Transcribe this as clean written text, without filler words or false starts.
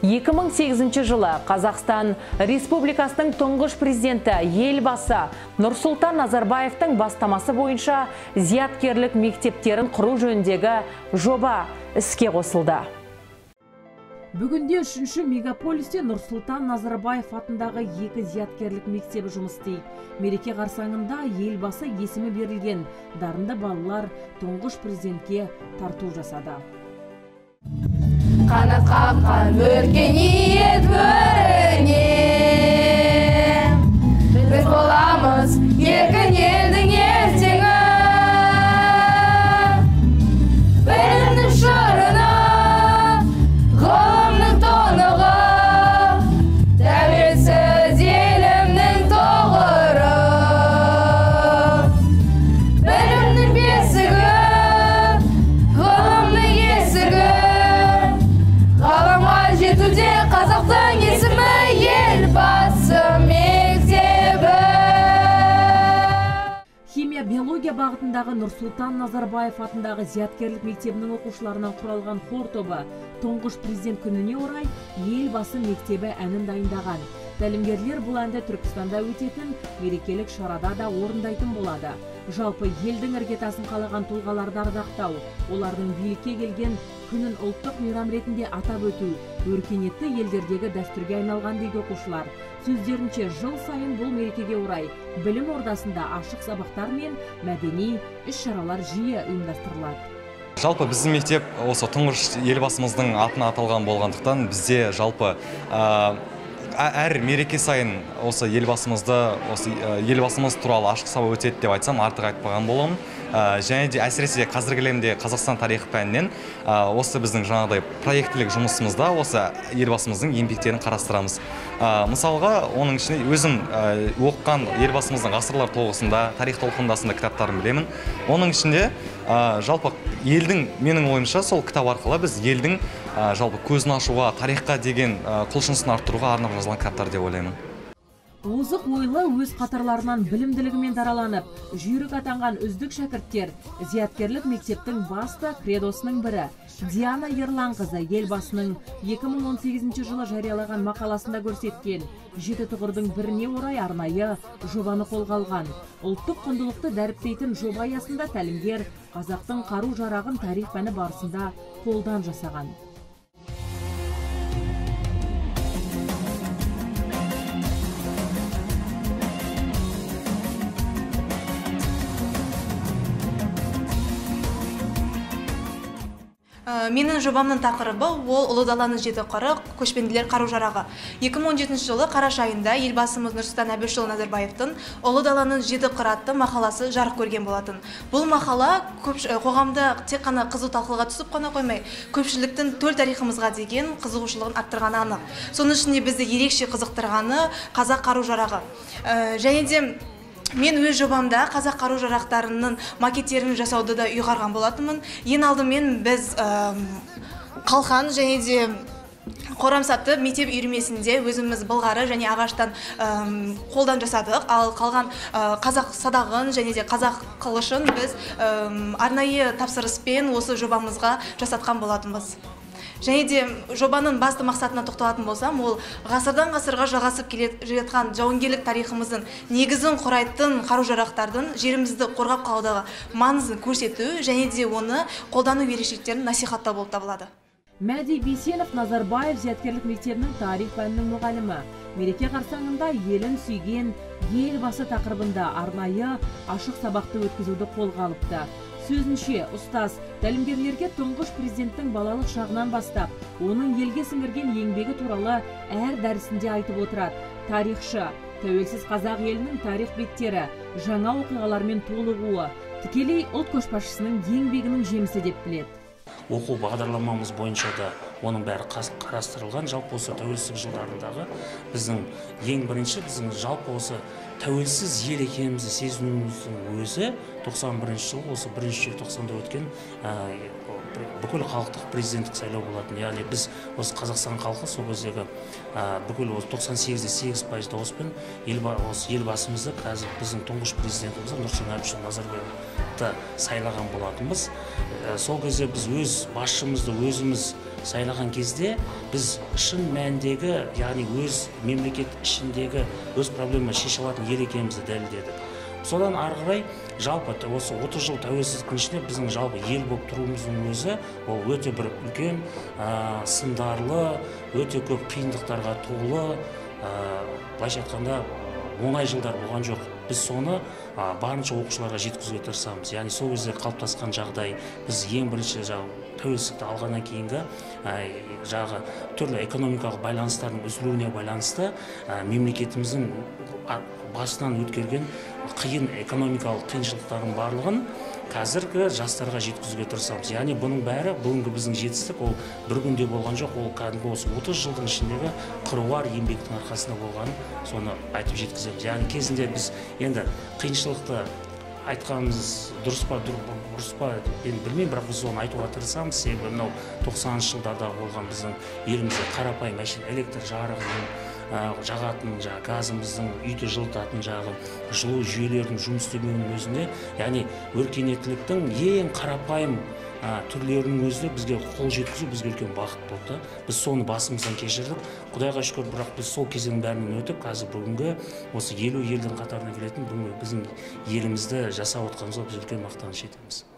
2008 жылы Қазақстан Республикасының тұңғыш президенті елбасы Нұрсұлтан Назарбаевтың бастамасы бойынша зияткерлік мектептерін құру жөніндегі жоба іске қосылды. Бүгінде 3-ші мегаполисте Нұрсұлтан Назарбаев атындағы 2 зияткерлік мектебі жұмыс істейді. Мереке қарсаңында елбасы есімі берілген дарынды балалар тұңғыш президентке тарту жасады. Қанат қаққан өркениет өріне, біз боламыз еркін елдің ертеңі. Білімнің шырыны, ғылымның тонығы, тәуелсіз елімнің тоғыры. Білімнің бесігі, ғылымның есігі, ғаламға жетуде қазақтың есімі елбасы мектебі. Химия биология бағытындағы Нұрсұлтан Назарбаев атындағы зияткерлік мектебінің оқушыларынан құралған хор тобы тұңғыш президент күніне орай елбасы мектебі әнін дайындаған. Тәлімгерлер бұл әнді Түркістанда өтетін мерекелік шарада да орындайтын болады. Жалпы елдің іргетасын қалаған тұлғаларды ардақтау, олардың билікке келген күнін ұлттық мейрам ретінде атап өту өркениетті елдердегі дәстүрге айналған дейді оқушылар. Сөздерінше, жыл сайын бұл мерекеге орай білім ордасында ашық сабақтар мен мәдени іс-шаралар жиі ұйымдастырылады. Жалпы біздің мектеп осы тұңғыш елбасымыздың атына аталған болғандықтан бізде жалпы әр мереке сайын осы елбасымыз туралы ашық сабақ өтеді деп айтсам артық айтпаған боламын. Және де әсіресе қазіргі әлемде Қазақстан тарихы пәнінен осы біздің жаңағыдай проектілік жұмысымызда осы елбасымыздың еңбектерін қарастырамыз. Мысалға, оның ішінде өзім оқыған елбасымыздың ғасырлар тоғысында, тарих толқындасында кітаптарын білемін. Оның ішінде жалпы елдің, менің ойымша, сол кітап арқылы біз елдің жалпы көзін ашуға, тарихқа деген құлшынысын арттыруға арнап жазылған кітаптар деп ойлаймын. Озық ойлы өз қатарларынан білімділігімен дараланып, жүйрік атанған үздік шәкірттер зияткерлік мектептің басты кредосының бірі. Диана Ерланқызы елбасының 2018 жылы жариялаған мақаласында көрсеткен 7 тұғырдың біріне орай арнайы жобаны қолға алған. Ұлттық құндылықты дәріптейтін жоба аясында тәлімгер қазақтың қару-жарағын тарих пәні барысында қолдан жасаған. Менің жобамның тақырыбы ол ұлы даланың 7 қыры, көшпенділер қару-жарағы. 2017 жылы қараша айында елбасымыз Нұрсұлтан Әбішұлы Назарбаевтың ұлы даланың 7 қыры атты мақаласы жарық көрген болатын. Бұл мақала қоғамда тек қана қызу талқыға түсіп қана қоймай, көпшіліктің төл тарихымызға деген қызығушылығын арттырғаны анық. Соның ішінде бізді ерекше қызықтырғаны қазақ қару-жарағы. Және де мен өз жобамда қазақ қару-жарақтарының макеттерін жасауды да ұйғарған болатынмын. Ең алдымен біз қалқан және де қорамсатты мектеп үйірмесінде өзіміз былғары және ағаштан қолдан жасадық. Ал қалған қазақ садағын және де қазақ қылышын біз арнайы тапсырыспен осы жобамызға жасатқан болатынбыз. Және де жобаның басты мақсатына тоқталатын болсам, ол ғасырдан ғасырға жалғасып келе жатқан жауынгерлік тарихымыздың негізін құрайтын қару-жарақтардың жерімізді қорғап қалудағы маңызын көрсету және де оны қолдану ерекшеліктерін насихаттау болып табылады. Мәди Бейсенов Назарбаев зияткерлік мектебінің тарих пәнінің мұғалімі. Мереке қарсаңында елін сүйген елбасы тақырыбында арнайы ашық сабақты өткізуді қолға алыпты. Сөзінше, ұстаз тәлімгерлерге тұңғыш президенттің балалық шағынан бастап, оның елге сіңірген еңбегі туралы әр дәрісінде айтып отырады. Тарихшы, тәуелсіз қазақ елінің тарих беттері, жаңа оқиғалармен толығуы, тікелей ұлт көшбасшысының еңбегінің жемісі деп біледі. Оқу бағдарламамыз бойынша да оның бәрі қарастырылған. Жалпы осы тәуелсіздік жылдарындағы біздің ең бірінші біздің жалпы осы тәуелсіз ел екенімізді сезінуіміздің өзі 91 жыл осы 1 желтоқсанда өткен бүкіл халықтық президенттік сайлау болатын. Яғни біз осы Қазақстан халқы сол кездегі бүкіл 98,8% дауыспен елбасымызды қазір біздің тұңғыш президентіміз Нұрсұлтан Әбішұлы Назарбаевты сайлаған болатынбыз. Сол кезде біз өз басшымызды өзіміз сайлаған кезде біз шын мәніндегі, яғни өз мемлекет ішіндегі өз проблема шеше алатын ел екенімізді дәлелдедік. Содан ары қарай жалпы осы 30 жыл тәуелсіздіктің ішінде біздің жалпы ел болып тұруымыздың өзі ол өте бір үлкен сындарлы, өте көп қиындықтарға толы, былайша айтқанда оңай жылдар болған жоқ. Біз соны барынша оқушыларға жеткізуге тырысамыз. Яғни сол кезде қалыптасқан жағдай, біз ең бірінші тәуелсіздікті алғаннан кейінгі түрлі экономикалық байланыстардың үзілуіне байланысты мемлекетіміздің басынан өткерген қиын экономикалық қиыншылықтардың барлығын қазіргі жастарға жеткізуге тырысамыз. Яғни бұның бәрі бүгінгі біздің жетістік ол бір күнде болған жоқ, ол кәдімгі осы 30 жылдың ішіндегі қыруар еңбектің арқасында болғанын соны айтып жеткіземіз. Яғни кезінде біз енді қиыншылықты айтқанымыз дұрыс па мен білмеймін, бірақ біз оны айтуға тырысамыз. Себебі мынау 90-шы жылдарда болған біздің елімізде қарапайым мәшин электр жарығының жағатын газымыздың үйді жылытатын жылу жүйелердің жұмыс істемеуінің өзінде, яғни өркениеттіліктің ең қарапайым түрлерінің өзінде бізге қол жеткізу бізге үлкен бақыт болды. Біз соны басымыздан кешірдік. Құдайға шүкір, бірақ біз сол кезеңнің бәрінен өтіп, қазір бүгінгі осы 50 елдің қатарына келетін бүгінгі біздің елімізді жасап отқанымызға біз үлкен мақтаныш етеміз.